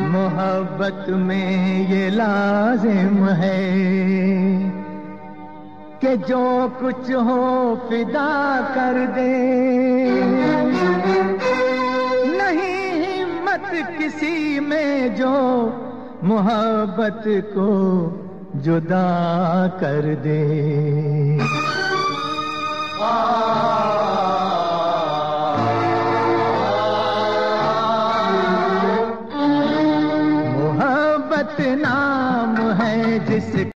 मोहब्बत में ये लाजिम है कि जो कुछ हो फिदा कर दे। नहीं हिम्मत किसी में जो मोहब्बत को जुदा कर दे। मोहब्बत नाम है जिस